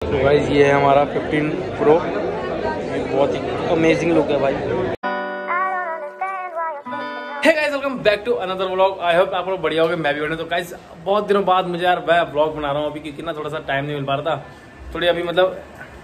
तो गाइस ये है हमारा 15 प्रो, बहुत ही अमेजिंग लुक है भाई। Hey guys welcome back to another vlog. I hope आप लोग बढ़िया होंगे, मैं भी बढ़िया। तो गाइस बहुत दिनों बाद मुझे यार मैं व्लॉग बना रहा हूँ अभी, क्योंकि ना थोड़ा सा टाइम नहीं मिल पा रहा था। थोड़ी अभी मतलब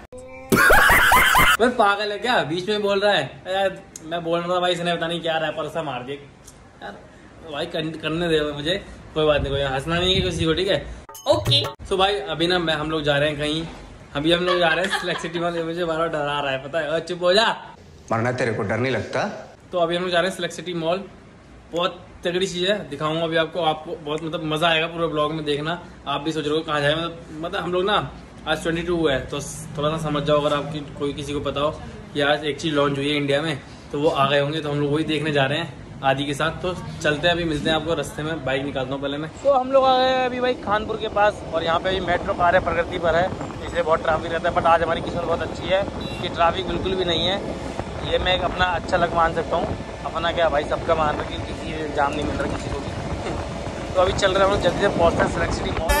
मैं पागल है क्या, बीच में बोल रहा है यार। मैं बोल रहा था भाई, इसने पता नहीं क्या रैपर सा मार दिया यार भाई। करने दे मुझे, कोई बात नहीं, कोई हंसना नहीं है किसी को, ठीक है ओके। सो भाई अभी ना हम लोग जा रहे हैं कहीं, अभी हम लोग जा रहे हैं सिलेक्ट सिटी मॉल। मुझे बार बार डरा रहा है, पता है। चुप हो जा, मरना तेरे को डर नहीं लगता। तो अभी हम लोग जा रहे हैं सिलेक्ट सिटी मॉल। बहुत तगड़ी चीज है, दिखाऊंगा अभी आपको बहुत मतलब मजा आएगा पूरे ब्लॉग में देखना। आप भी सोच रहे हो कहाँ जाए, मतलब हम लोग ना आज 22 है, तो थोड़ा सा समझ जाओ। अगर आपकी कोई किसी को पता हो कि आज एक चीज लॉन्च हुई है इंडिया में, तो वो आ गए होंगे, तो हम लोग वही देखने जा रहे हैं आदि के साथ। तो चलते हैं, अभी मिलते हैं आपको रास्ते में। बाइक निकालता हूँ पहले मैं। तो हम लोग आ गए हैं अभी भाई खानपुर के पास, और यहाँ पे मेट्रो कार है, प्रगति पर है, इसलिए बहुत ट्रैफिक रहता है। बट आज हमारी किस्मत बहुत अच्छी है कि ट्रैफिक बिल्कुल भी नहीं है। ये मैं अपना अच्छा लग मान सकता हूँ, अपना क्या भाई सबका मान रहा, कि किसी जाम नहीं मिल रहा किसी को भी। तो अभी चल रहे हैं हम लोग, जल्दी से पहुँचते हैं सिलेक्ट सिटी मॉल।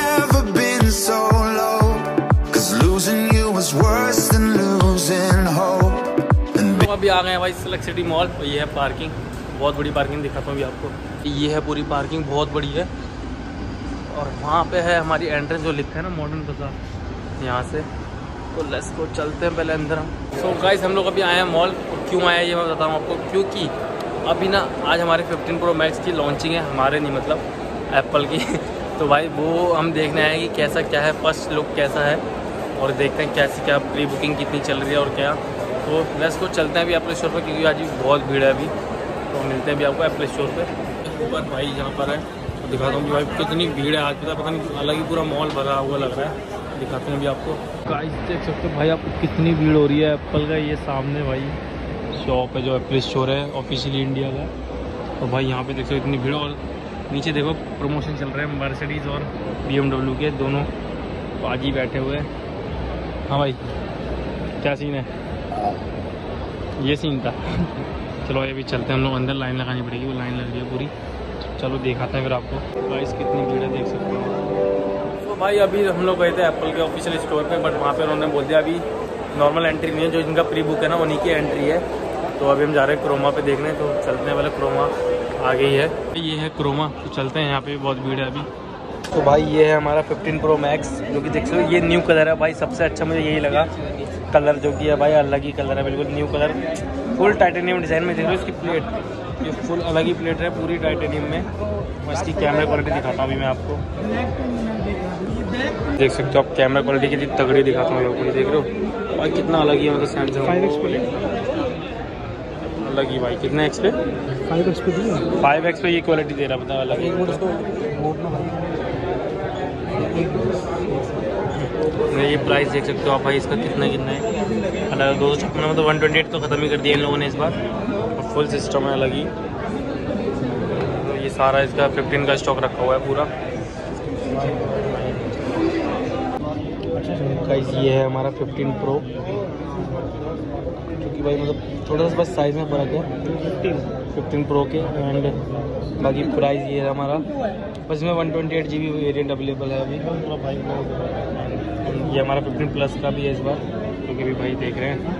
तो अभी आ गए हैं भाई सिलेक्ट सिटी मॉल। और ये है पार्किंग, बहुत बड़ी पार्किंग दिखाता हूँ अभी आपको। ये है पूरी पार्किंग, बहुत बड़ी है। और वहाँ पे है हमारी एंट्रेंस, जो लिखा है ना मॉडर्न बाजार, यहाँ से। तो लेट्स गो, चलते हैं पहले अंदर हम। सो गाइस हम लोग अभी आए हैं मॉल। और क्यों आए हैं ये मैं बताता हूँ आपको, क्योंकि अभी ना आज हमारे 15 प्रो मैक्स की लॉन्चिंग है, हमारे नहीं मतलब एप्पल की। तो भाई वो हम देखने आए कि कैसा क्या है, फर्स्ट लुक कैसा है, और देखते हैं कैसी क्या प्री बुकिंग कितनी चल रही है और क्या। तो लेट्स गो, चलते हैं अभी एप्पल स्टोर पर, क्योंकि आज भी बहुत भीड़ है अभी। तो मिलते हैं अभी आपको एप्पल स्टोर पे ऊपर। भाई यहाँ पर है, तो दिखाता हूँ कि भाई कितनी भीड़ है आज, पता नहीं अलग ही पूरा मॉल भरा हुआ लग रहा है। दिखाते हैं अभी आपको। गाइस देख सकते हो भाई आपको कितनी भीड़ हो रही है एप्पल का। ये सामने भाई शॉप है जो एप्पल स्टोर है ऑफिशियली इंडिया का। तो भाई यहाँ पे देख सकते हो इतनी भीड़, और नीचे देखो प्रमोशन चल रहा है मर्सिडीज़ और BMW के दोनों बाजी बैठे हुए हैं। हाँ भाई क्या सीन है, ये सीन था। चलो अभी चलते हैं हम लोग अंदर, लाइन लगानी पड़ेगी, वो लाइन लग रही है पूरी। चलो दिखाते हैं फिर आपको। गाइस कितनी भीड़ है देख सकते हो। तो भाई अभी हम लोग गए थे एप्पल के ऑफिशियल स्टोर पे, बट वहाँ पे उन्होंने बोल दिया अभी नॉर्मल एंट्री नहीं है, जो इनका प्री बुक है ना उन्हीं की एंट्री है। तो अभी हम जा रहे हैं क्रोमा पे देखने, तो चलते हैं पहले। क्रोमा आ गई है, ये है क्रोमा, तो चलते हैं। यहाँ पे बहुत भीड़ है अभी। तो भाई ये है हमारा 15 प्रो मैक्स, जो कि देख सकते हो ये न्यू कलर है भाई। सबसे अच्छा मुझे यही लगा कलर, जो कि है भाई अलग ही कलर है, बिल्कुल new colour, full titanium design में। देख लो इसकी प्लेट, ये फुल अलग ही प्लेट है पूरी टाइटेनियम में। और इसकी कैमरा क्वालिटी दिखाता हूँ अभी मैं आपको। देख सकते हो आप कैमरा क्वालिटी कितनी तगड़ी दिखाता हूँ आपको, देख रहे हो भाई कितना अलग ही है। मतलब सैमसंग 5x पे अलग ही भाई, कितने एक्स पे 5x पे ये क्वालिटी दे रहा, पता अलग ही। ये प्राइस देख सकते हो आप भाई, इसका कितना है अलग 256 में, मतलब 128 तो ख़त्म ही कर दिया इन लोगों ने इस बार। और फुल सिस्टम है अलग ही। तो ये सारा इसका 15 का स्टॉक रखा हुआ है पूरा। गाइस ये है हमारा 15 प्रो, क्योंकि भाई मतलब थोड़ा सा बस साइज़ में फ़र्क है 15 प्रो के। एंड बाकी प्राइस ये है हमारा, बस इसमें 128 GB वेरिएंट अवेलेबल है अभी। ये हमारा 15 प्लस का भी है इस बार, क्योंकि अभी भाई देख रहे हैं।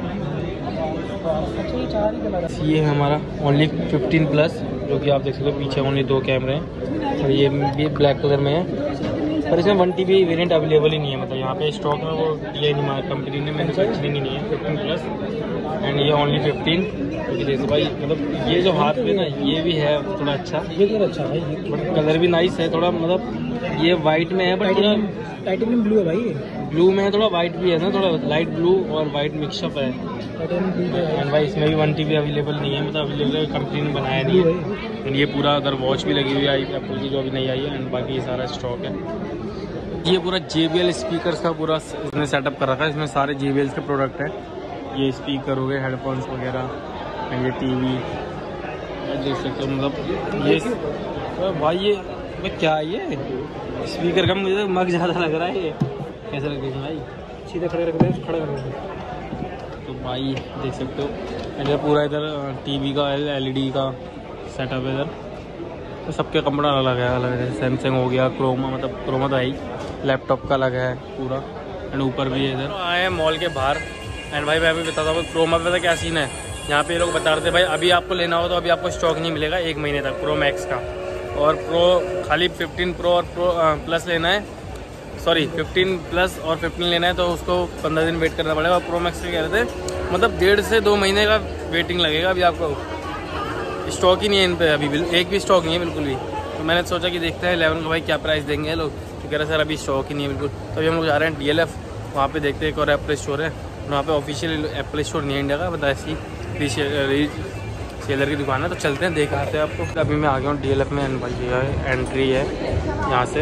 ये है हमारा ओनली 15 प्लस, जो कि आप देख सकते हो पीछे ओनली 2 कैमरे हैं, और ये भी ब्लैक कलर में है। पर इसमें 1 TB वेरिएंट अवेलेबल ही नहीं है, मतलब यहाँ पे स्टॉक में वो दिया ही नहीं, कंपनी ने मैन्युफैक्चरिंग ही नहीं है 15 प्लस। एंड ये ओनली 15, क्योंकि देखो भाई मतलब ये जो हाथ पे ना ये भी है थोड़ा अच्छा, ये कलर अच्छा है, बट कलर भी नाइस है थोड़ा। मतलब ये वाइट में है, बट थोड़ा टाइटेनियम ब्लू है भाई, ब्लू में है, थोड़ा वाइट भी है ना, थोड़ा लाइट ब्लू और वाइट मिक्सअप है। एंड भाई इसमें भी 1 TB अवेलेबल नहीं है, मतलब अवेलेबल कंपनी ने बनाया नहीं है। एंड ये पूरा अगर वॉच भी लगी हुई है एप्पल की, जो अभी नहीं आई है। एंड बाकी ये सारा स्टॉक है। ये पूरा JBL स्पीकर्स का पूरा इसने सेटअप कर रखा है, इसमें सारे JBL के प्रोडक्ट हैं। ये स्पीकर हो गए, हेडफोन्स वगैरह, एंड ये TV देख सकते हो। मतलब ये तो भाई ये क्या है, ये स्पीकर का मुझे तो मग ज़्यादा लग रहा है। ये कैसा लग रहा है भाई, सीधे खड़े रख दे, खड़ा कर दे। तो भाई देख सकते हो इधर पूरा, इधर TV का LED का सेटअप है इधर। तो सबके कंपनी अलग है, अलग है। सैमसंग हो गया, क्रोमा, मतलब क्रोमा तो है ही, लैपटॉप का अलग है पूरा। एंड ऊपर भी है इधर। आए हैं मॉल के बाहर एंड भाई मैं अभी बताता हूँ क्रोमा पे क्या सीन है। यहाँ पे लोग बता रहे थे भाई अभी आपको लेना हो तो अभी आपको स्टॉक नहीं मिलेगा 1 महीने तक प्रो मैक्स का, और प्रो खाली 15 प्रो और प्रो प्लस लेना है, सॉरी 15 प्लस और 15 लेना है तो उसको 15 दिन वेट करना पड़ेगा। और प्रो मैक्स के कह रहे थे मतलब 1.5 से 2 महीने का वेटिंग लगेगा। अभी आपको स्टॉक ही नहीं है इन पर, अभी एक भी स्टॉक नहीं है बिल्कुल भी। तो मैंने सोचा कि देखते हैं 11 का भाई क्या प्राइस देंगे लोग, तो कह रहे सर अभी स्टॉक ही नहीं है बिल्कुल। तो अभी हम लोग जा रहे हैं DLF, वहाँ पे देखते हैं एक और एप्पल स्टोर है, वहाँ पे ऑफिशियल एप्पल स्टोर नहीं है इंडिया का, बता ऐसी सेलर की दुकान है, तो चलते हैं देख आते हैं आपको। अभी मैं आ गया हूँ DLF में एंड भाई ये एंट्री है यहाँ से,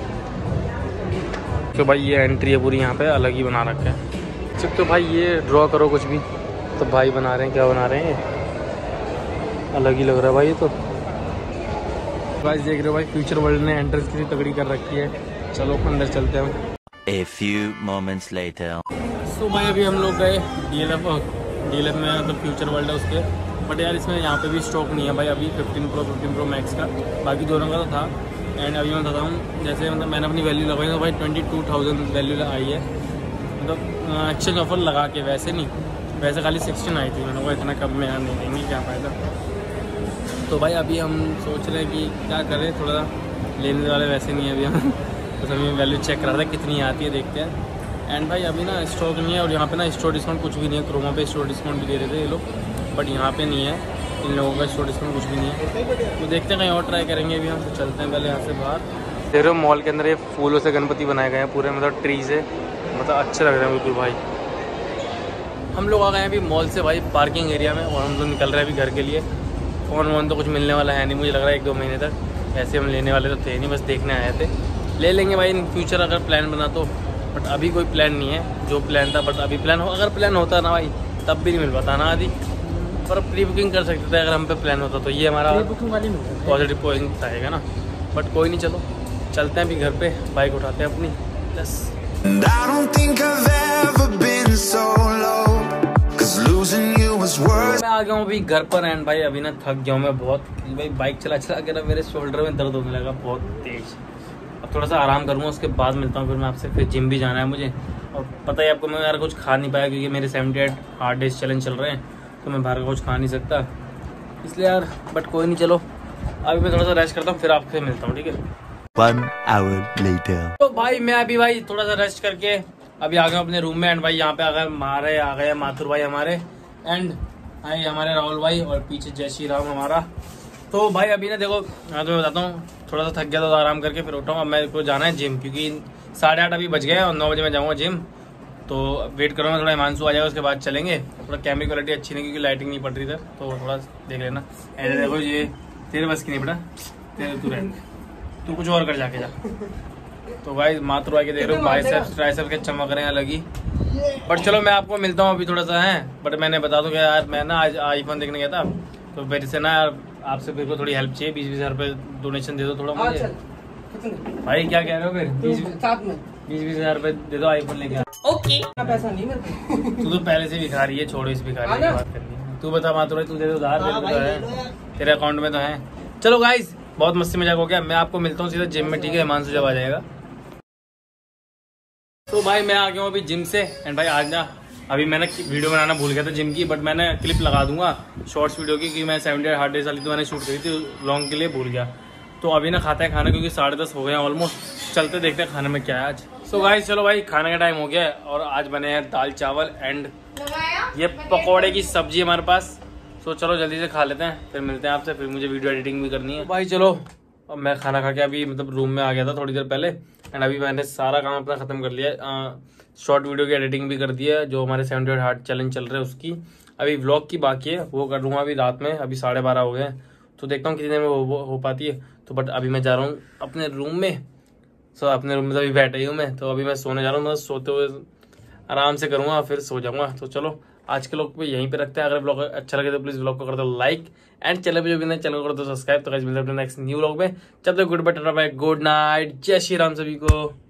तो भाई ये एंट्री है पूरी, यहाँ पे अलग ही बना रखा है। चुप तो भाई ये ड्रॉ करो कुछ भी, तो भाई बना रहे हैं, क्या बना रहे हैं, अलग ही लग रहा है भाई ये तो। गाइस देख रहे हो भाई फ्यूचर वर्ल्ड ने एंट्रेंस कितनी तगड़ी कर रखी है। चलो अंदर चलते हैं। A few moments later. सो भाई अभी हम लोग गए DLF में, मतलब फ्यूचर वर्ल्ड है उसके, बट यार इसमें यहाँ पे भी स्टॉक नहीं है भाई अभी 15 प्रो मैक्स का, बाकी दोनों का तो था। एंड अभी मैं बताता हूँ जैसे मतलब मैंने अपनी वैल्यू लगाई तो भाई 22,000 वैल्यू आई है, मतलब एक्सचेंज ऑफर लगा के, वैसे नहीं, वैसे खाली 16 आई थी। मैंने कहा इतना कम में यार नहीं देंगे, क्या फ़ायदा। तो भाई अभी हम सोच रहे हैं कि क्या करें, थोड़ा लेने वाले वैसे नहीं है अभी हम बस अभी वैल्यू चेक करा था कितनी आती है, देखते हैं। एंड भाई अभी ना स्टॉक नहीं है, और यहाँ पे ना स्टोर डिस्काउंट कुछ भी नहीं है। क्रोमा पे स्टोर डिस्काउंट भी दे रहे थे ये लोग, बट यहाँ पे नहीं है, इन लोगों का स्टोर डिस्काउंट कुछ भी नहीं है। तो देखते हैं कहीं और ट्राई करेंगे अभी हम। तो चलते हैं पहले यहाँ से बाहर। देख रहे हो मॉल के अंदर ये फूलों से गणपति बनाए गए हैं पूरे, मतलब ट्री से, मतलब अच्छे लग रहे हैं बिल्कुल भाई। हम लोग आ गए हैं अभी मॉल से भाई पार्किंग एरिया में, और हम लोग निकल रहे हैं अभी घर के लिए। फ़ोन वोन तो कुछ मिलने वाला है नहीं मुझे लग रहा है 1-2 महीने तक, ऐसे हम लेने वाले तो थे नहीं, बस देखने आए थे। ले लेंगे भाई इन फ्यूचर अगर प्लान बना तो, बट अभी कोई प्लान नहीं है जो प्लान था। बट अभी प्लान हो, अगर प्लान होता ना भाई तब भी नहीं मिल पाता ना आदि, पर प्री बुकिंग कर सकते थे अगर हम पे प्लान होता तो, ये हमारा पॉजिटिव पॉइंट आएगा ना। बट कोई नहीं, चलो चलते हैं अभी घर पे, बाइक उठाते हैं अपनी बस। मैं आ गया हूँ अभी घर पर एंड भाई अभी ना थक गया हूँ मैं बहुत भाई, बाइक चला के ना मेरे शोल्डर में दर्द होने लगा बहुत तेज। अब थोड़ा सा आराम करूँगा, उसके बाद मिलता हूँ फिर मैं आपसे। फिर जिम भी जाना है मुझे, और पता है आपको मैं यार कुछ खा नहीं पाया क्योंकि मेरे 78 हार्ड डेज चैलेंज चल रहे हैं, तो मैं बाहर का कुछ खा नहीं सकता इसलिए यार। बट कोई नहीं, चलो अभी मैं थोड़ा सा रेस्ट करता हूँ, फिर आपसे मिलता हूँ, ठीक है। 1 hour later. तो भाई मैं अभी भाई थोड़ा सा रेस्ट करके अभी आ गया अपने रूम में, एंड भाई यहाँ पे आ गए माथुर भाई हमारे, एंड आए हमारे राहुल भाई, और पीछे जय श्री राम हमारा। तो भाई अभी ना देखो, हाँ तो मैं बताता हूँ, थोड़ा सा थक गया तो आराम करके फिर उठाऊँ। अब मेरे को जाना है जिम, क्योंकि 8:30 अभी बज गए और 9 बजे मैं जाऊँगा जिम। तो वेट करूँगा थोड़ा, हिमांशु आ जाएगा उसके बाद चलेंगे। थोड़ा कैमरे क्वालिटी अच्छी नहीं क्योंकि लाइटिंग नहीं पड़ रही इधर, तो थोड़ा देख लेना। ऐसे देखो ये तेरे बस की नहीं बेटा, तू रहने, तू कुछ और कर जाके जा। तो भाई माथुर भाई के देख रहे हो बाइसेप्स ट्राइसेप्स के चमक रहे हैं अलग ही। बट चलो मैं आपको मिलता हूँ अभी थोड़ा सा है। बट मैंने बता दूं कि यार मैं ना आज आईफोन देखने गया था, तो मेरे से ना यार आपसे मेरे को थोड़ी हेल्प चाहिए, 20-20 हज़ार रुपये डोनेशन दे दो थोड़ा मुझे। भाई क्या कह रहे हो फिर? 20-20 हज़ार रुपये दे दो, आईफोन लेके। ओके पैसा नहीं मेरे को। तू तो पहले से भिखारी है, छोड़ो इस भिखारी की बात करनी है। तू बता माथुर भाई, तू दे दो उधार, तेरे अकाउंट में तो है। चलो गाइस बहुत मस्ती मजाक हो गया, मैं आपको मिलता हूँ सीधा जिम में, ठीक है। हिमांशु जब आ जाएगा। तो भाई मैं आ गया हूँ अभी जिम से, एंड भाई आज ना अभी मैंने वीडियो बनाना भूल गया था जिम की, बट मैंने क्लिप लगा दूंगा शॉर्ट्स वीडियो की, क्योंकि मैं 78 हार्ड डेज वाली तो मैंने शूट करी थी लॉन्ग के लिए, भूल गया। तो अभी ना खाते हैं खाना, क्योंकि 10:30 हो गए हैं ऑलमोस्ट। चलते देखते हैं खाने में क्या है आज। सो गाइस चलो भाई खाने का टाइम हो गया है, और आज बने हैं दाल चावल एंड ये पकौड़े की सब्जी हमारे पास। तो चलो जल्दी से खा लेते हैं, फिर मिलते हैं आपसे। फिर मुझे वीडियो एडिटिंग भी करनी है भाई। चलो अब मैं खाना खा के अभी मतलब रूम में आ गया था थोड़ी देर पहले, एंड अभी मैंने सारा काम अपना खत्म कर लिया। शॉर्ट वीडियो की एडिटिंग भी कर दी है, जो हमारे 78 हार्ड चैलेंज चल रहे हैं उसकी। अभी व्लॉग की बाकी है, वो कर लूँगा अभी रात में। अभी 12:30 हो गए हैं, तो देखता हूँ कितनी देर में हो पाती है। तो बट अभी मैं जा रहा हूँ अपने रूम में। अपने रूम में तो अभी बैठा ही हूँ मैं, तो अभी मैं सोने जा रहा हूँ। मैं सोते हुए आराम से करूँगा, फिर सो जाऊँगा। तो चलो आज के लोग पे यहीं पे रखते हैं। अगर ब्लॉग अच्छा लगे तो प्लीज ब्लॉग को कर दो लाइक, एंड चैनल पे जो भी नहीं चैनल को कर दो सब्सक्राइब। तो गाइस मिलते हैं नेक्स्ट न्यू व्लॉग में। चलो गुड बाय, गुड नाइट, जय श्री राम सभी को।